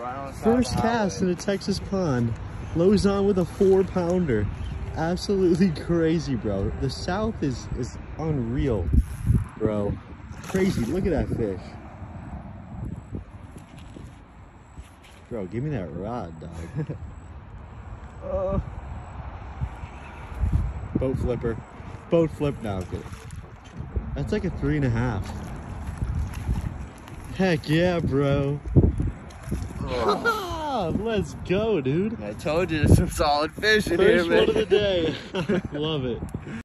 right on the First cast in a Texas pond. Lows on with a 4-pounder. Absolutely crazy, bro. The South is unreal, bro. Crazy. Look at that fish. Bro, give me that rod, dog. Boat flipper. Boat flip now. That's like a 3.5. Heck yeah, bro. Let's go, dude. I told you there's some solid fish in here, First man. one of the day. Love it.